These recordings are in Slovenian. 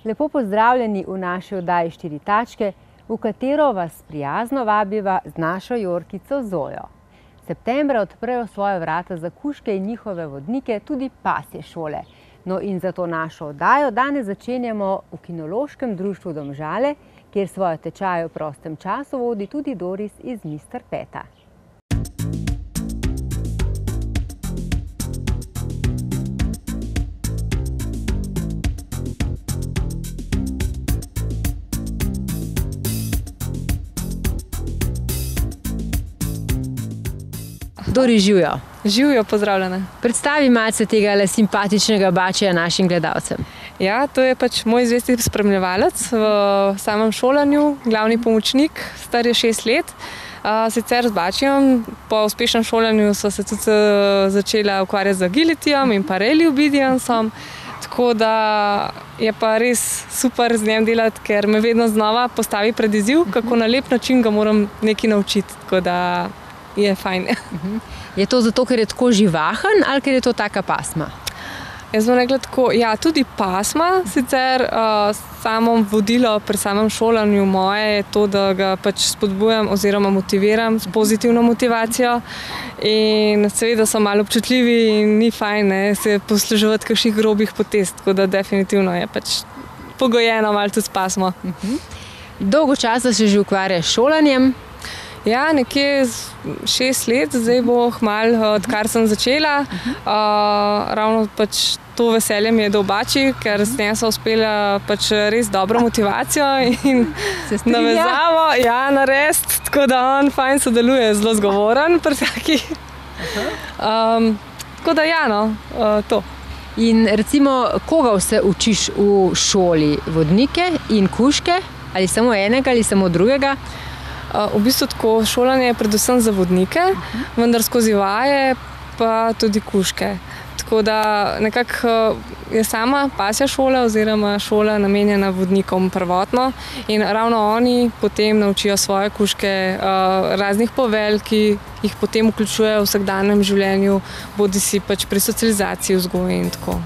Lepo pozdravljeni v naši oddaji Štiri tačke, v katero vas prijazno vabiva z našo Jorkico Zojo. Septembra odprejo svoje vrata za kužke in njihove vodnike tudi pasje šole. No in za to našo oddajo danes začenjamo v Kinološkem društvu Domžale, kjer svoje tečaje v prostem času vodi tudi Doris iz Mister Peta. Doris, živjo. Živjo, pozdravljena. Predstavi malce tega simpatičnega bačija našim gledalcem. Ja, to je pač moj zvesti spremljevalec v samem šolanju, glavni pomočnik, star je 6 let. Sicer z bačijem, po uspešnem šolanju so se tudi začela ukvarjati z agilityjem in pa rally obedienceom. Tako da je pa res super z njem delati, ker me vedno znova postavi pred izziv, kako na lep način ga moram nekaj naučiti. Tako da je fajn. Je to zato, ker je tako živahen ali ker je to taka pasma? Jaz bom rekla tako, ja, tudi pasma, sicer samo vodilo pri samem šolanju moje je to, da ga pač spodbujam oziroma motiviram s pozitivno motivacijo in seveda so malo občutljivi in ni fajn se posluževati kakšnih grobih potez, tako da definitivno je pač pogojeno malo tudi s pasmo. Dolgo časa se že ukvarjaš s šolanjem? Ja, nekje 6 let, zdaj bo kmalu, odkar sem začela. Ravno pač to veselje mi je do bači, ker s tem sem uspela pač res dobro motivacijo in navezavo narediti, tako da on fajn sodeluje, zelo zgovoren pri takih. Tako da to. In recimo, koga vse učiš v šoli? Vodnike in kužke? Ali samo enega ali samo drugega? V bistvu tako, šolanje je predvsem za vodnike, vendar skozi vaje pa tudi kužke. Tako da nekako je sama pasja šola oziroma šola namenjena vodnikom prvotno in ravno oni potem naučijo svoje kužke raznih povelj, ki jih potem vključujejo v vsakdanjem življenju, bodisi pač pri socializaciji, vzgoji in tako.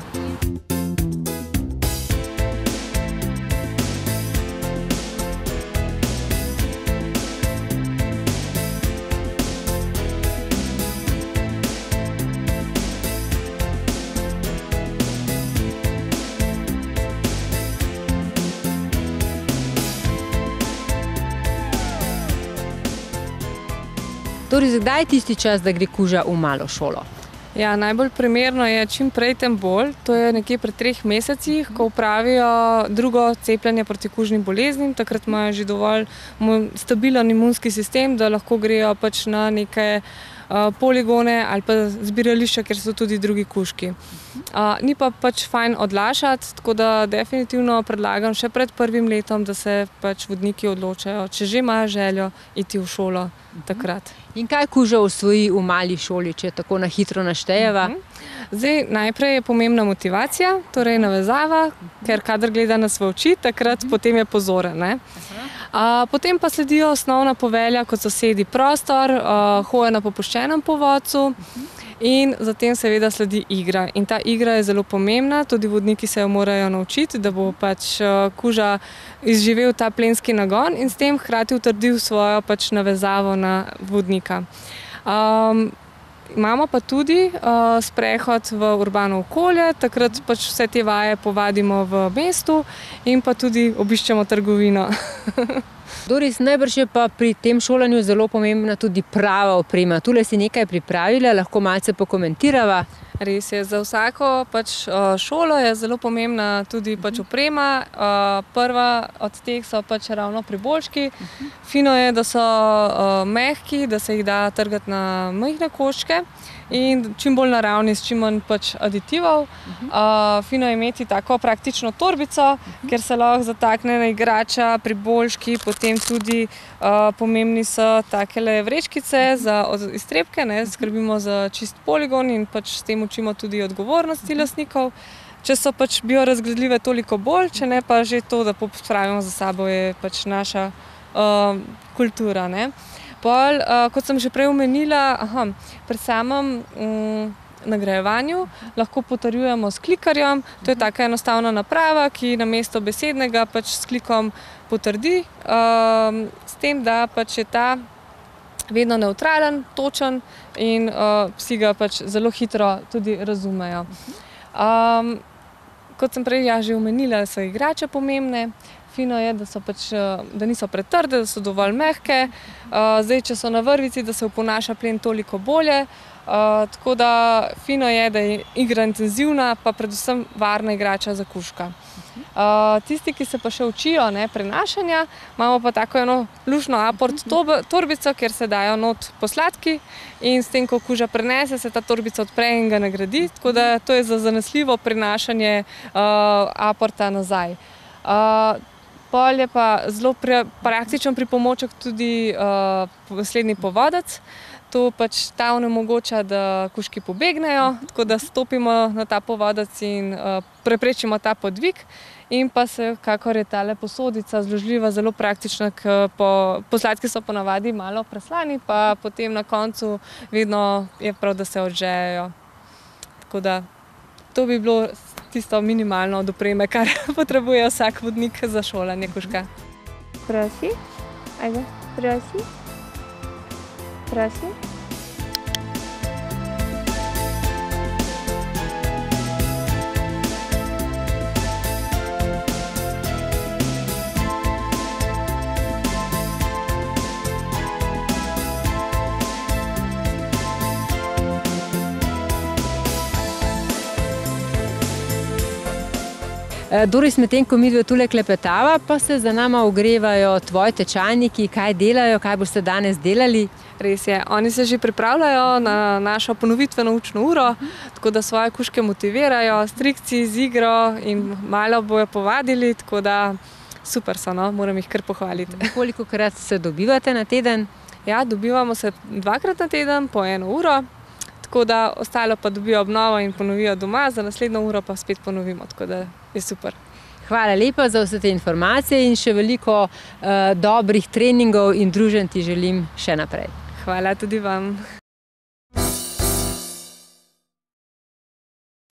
Doris, kdaj je tisti čas, da gre kuža v malo šolo? Ja, najbolj primerno je čim prej, tem bolj. To je nekje pri 3 mesecih, ko opravijo drugo cepljenje proti kužnim boleznim. Takrat imajo že dovolj stabilen imunski sistem, da lahko grejo pač na neke poligone ali pa zbirališča, kjer so tudi drugi kužki. Ni pa pač fajn odlašati, tako da definitivno predlagam še pred 1. letom, da se pač vodniki odločajo, če že imajo željo iti v šolo takrat. In kaj kuža osvoji v mali šoli, če tako na hitro naštejeva? Zdaj, najprej je pomembna motivacija, torej navezava, ker kadar gleda na svoje oči, takrat potem je pozoren. Potem pa sledijo osnovna povelja, kot so sedi prostor, hoja na popuščenem povodcu in zatem seveda sledi igra. In ta igra je zelo pomembna, tudi vodniki se jo morajo naučiti, da bo pač kuža izživel ta plenski nagon in s tem hkrati utrdil svojo pač navezavo na vodnika. Imamo pa tudi sprehod v urbano okolje, takrat pač vse te vaje povadimo v mestu in pa tudi obiščemo trgovino. Doris, najbrž je pa pri tem šolanju zelo pomembna tudi prava oprema. Tule si nekaj pripravila, lahko malce pokomentirava. Res je, za vsako pač šolo je zelo pomembna tudi pač oprema. Prva od teh so pač ravno priboljški. Fino je, da so mehki, da se jih da trgati na majhne koščke in čim bolj naravni, s čim manj pač aditivov. Fino je imeti tako praktično torbico, kjer se lahko zatakne na igrača, priboljški, potem tudi pomembni so takele vrečkice za iztrebke, skrbimo za čist poligon in pač s tem učimo tudi odgovornosti lastnikov. Če so pač biorazgledljive, toliko bolj, če ne pa že to, da pospravimo za sabo, je pač naša kultura. Pol, kot sem že prej omenila, pri samem nagrajevanju lahko potrjujemo s klikarjem. To je taka enostavna naprava, ki namesto besednega pač s klikom potrdi, s tem, da pač je ta vedno nevtralen, točen in psi ga pač zelo hitro tudi razumejo. Kot sem prej že omenila, so igrače pomembne. Fino je, da niso pretrde, da so dovolj mehke. Zdaj, če so na vrvici, da se oponaša plen toliko bolje. Tako da fino je, da je igra intenzivna, pa predvsem varna igrača za kužka. Tisti, ki se pa še učijo prenašanja, imamo pa tako eno luštno aport torbico, kjer se dajo not posladki in s tem, ko kuža prenese, se ta torbica odpre in ga nagradi. Tako da to je za zanesljivo prenašanje aporta nazaj. Pol je pa zelo praktičen pripomoček tudi slednji povodec. To pač ta onemogoča, da kužki pobegnejo, tako da stopimo na ta povodec in preprečimo ta podvig. In pa se, kakor je tale posodica zložljiva, zelo praktična, posladki so ponavadi malo preslani, pa potem na koncu vedno je prav, da se odžejejo. Tako da to bi bilo tisto minimalno od opreme, kar potrebuje vsak vodnik za šolanje kužka. Prosi, ajde, prosi. Prosi. Doris, medtem ko midve tule klepetava, pa se za nama ogrevajo tvoji tečajniki, kaj delajo, kaj boste danes delali? Res je, oni se že pripravljajo na našo ponovitveno učno uro, tako da svoje kužke motivirajo s trikci, z igro in malo bojo povadili, tako da super so, no, moram jih kar pohvaliti. Kolikokrat se dobivate na teden? Ja, dobivamo se 2-krat na teden, po 1 uro. Tako da ostalo pa dobijo obnovo in ponovijo doma, za naslednjo uro pa spet ponovimo, tako da je super. Hvala lepa za vse te informacije in še veliko dobrih treningov in druženj ti želim še naprej. Hvala tudi vam.